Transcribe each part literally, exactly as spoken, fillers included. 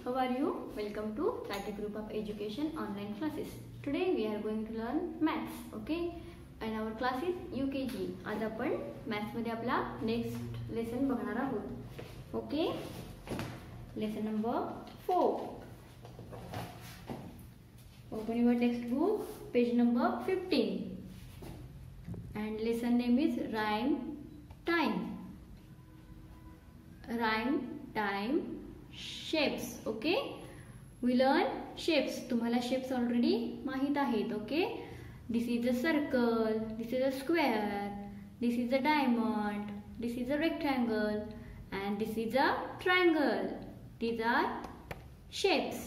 How are you? Welcome to Tata Group of Education online classes. Today we are going to learn maths. Okay, and our class is U K G. आज आपण maths मध्ये आपला next lesson बघणार आहोत. Okay, lesson number four. Open your textbook, page number fifteen, and lesson name is rhyme time. Rhyme time shapes. Okay, we learn shapes. तुम्हाला shapes already माहित आहेत. Okay, this is a circle, this is a square, this is a diamond, this is a rectangle, and this is a triangle. These are shapes.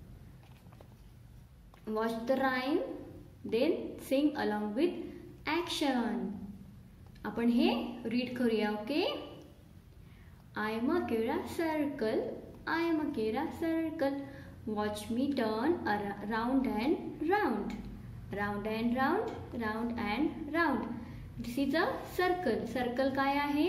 Watch the rhyme, then sing along with action. आपण हे read करूया. Okay, I am a Kera circle, I am a Kera circle. Watch me turn around and round, round and round, round and round. This is a circle. Circle काय आहे?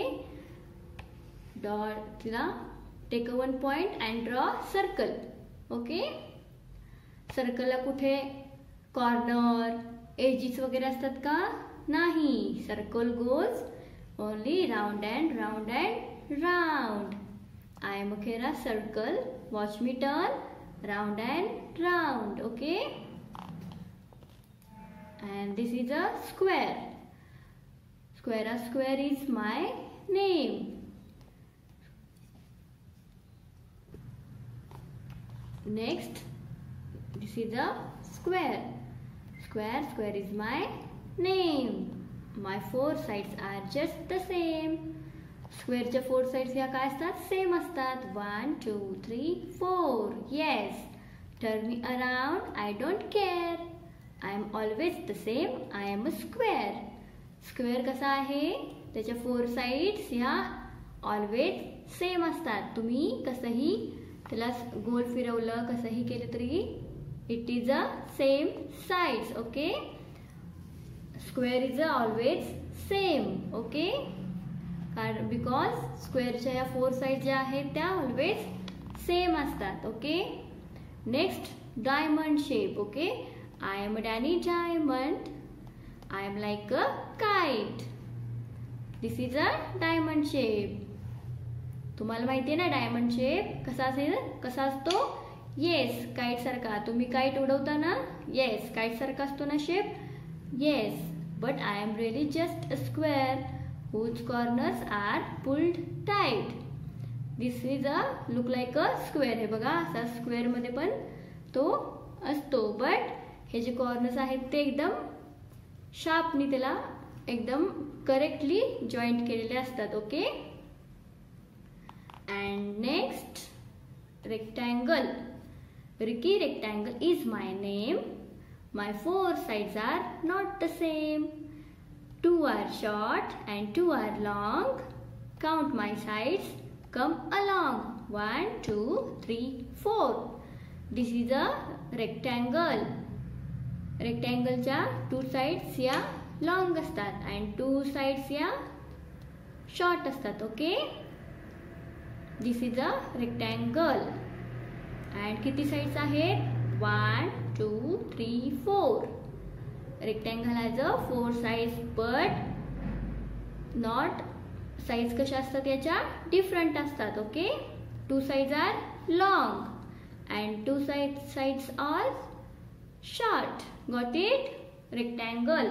Dot तिला take a one point and draw circle. Okay. Circle ला कुठे corner, edges वगैरे असतात का? नाही. Circle goes only round and round and round. I am a Kera circle. Watch me turn round and round. Okay. And this is a square. Square a square is my name. Next, this is a square. Square square is my name. My four sides are just the same. Square च्या four sides ह्या काय असतात? Same असतात. One, two, three, four. Yes. Turn me around. I don't care. I am always the same. I am a square. Square कसा आहे? त्याच्या four sides ह्या always same असतात. तुम्ही कसंही त्याला गोल फिरवलं, कसंही केलं तरी it is a same sides. Okay. Square is a always same. Okay. Because square च्या या four sides ज्या आहेत त्या always same असतात. Okay. Next, diamond shape. Okay. I am a Danny diamond. I am like a kite. This is a diamond shape. तुम्हाला माहिती आहे ना diamond shape कसा असेल? कसा असतो? Yes, kite सारखा. तुम्ही kite उडवता ना? Yes, kite सारखा असतो ना shape? Yes, but I am really just a square whose corners are pulled tight. This is a look like a square. हे बघा असा square मध्ये पण तो असतो, but हे जे corners आहेत ते एकदम sharpनी त्याला एकदम correctly joint केलेले असतात. Okay. And next, rectangle. Ricky rectangle is my name. My four sides are not the same. Two are short and two are long. Count my sides. Come along. One, two, three, four. This is a rectangle. Rectangle च्या two sides या long असतात and two sides या short असतात. Okay. This is a rectangle. And किती sides आहेत? One, two, three, four. Rectangle has a four sides, but not sides कशा असतात याच्या different असतात. Okay. Two sides are long and two sides sides are short. Got it? Rectangle.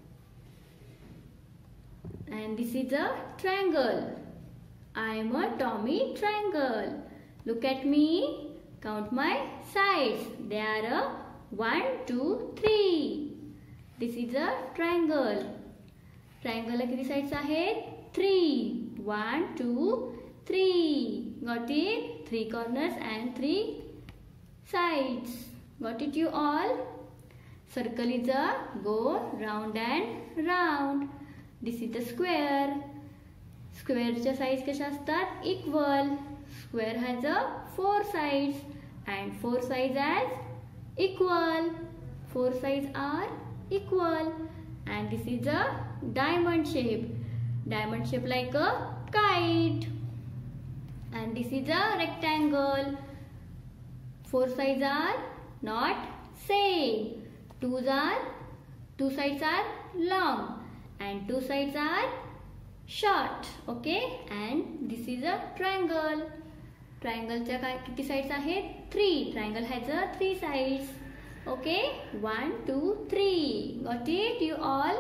And this is a triangle. I am a Tommy triangle. Look at me. Count my sides. They are a one, two, three. This is a triangle. Triangle ला किती sides आहेत? Three. One, two, three. Got it? Three corners and three sides. Got it you all? Circle is a go round and round. This is the square. Square च्या sides कशा असतात? Equal. Square has a four sides and four sides as equal. Four sides are equal. And this is a diamond shape. Diamond shape like a kite. And this is a rectangle. four sides are not same. Twos are, two sides are long and two sides are short. Okay, and this is a triangle. Triangle च्या काय किती sides आहेत? Three. Triangle has a three sides. Okay, one, two, three. Got it, you all?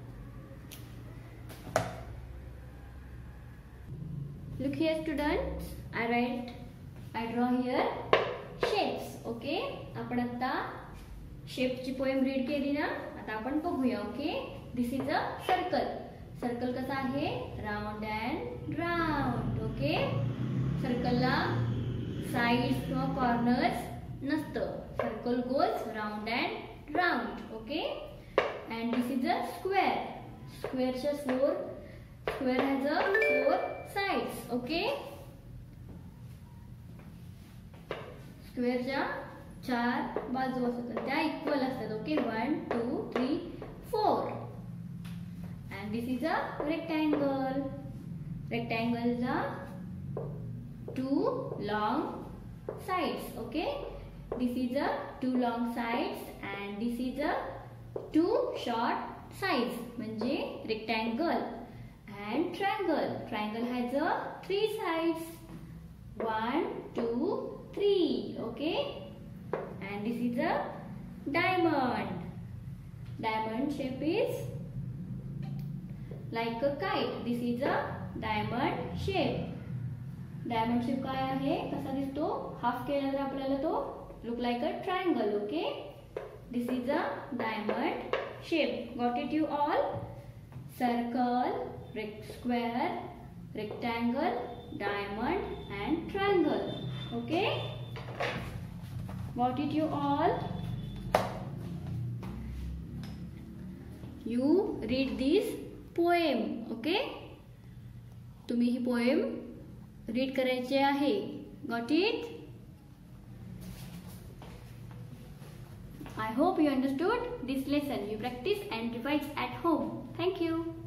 Look here, students. I write, I draw here shapes. Okay, आपण आता shape ची poem read केली ना? आता आपण बघूया. Okay, this is a circle. Circle कसा आहे? Round and round. Okay, circle ला sides किंवा corners नसतं. Circle goes round and round. Okay, and this is a square. Square च्या four. Square has a four sides. Okay, square च्या चार बाजू असतात त्या इक्वल असतात. Okay, one two three four. and this is a rectangle. Rectangle ला two long sides. Okay, this is a two long sides and this is a two short sides. म्हणजे rectangle. And triangle. Triangle has a three sides. One, two, three. Okay. And this is a diamond. Diamond shape is like a kite. This is a diamond shape. Diamond shape काय आहे? कसा दिसतो? Half केल्यावर आपल्याला तो look like a triangle. Okay. This is a diamond shape. Got it, you all? Circle, square, rectangle, diamond and triangle. Okay, got it, you all? You read this poem. Okay, तुम्ही ही poem read करायची आहे. Got it? I hope you understood this lesson. You practice and revise at home. Thank you.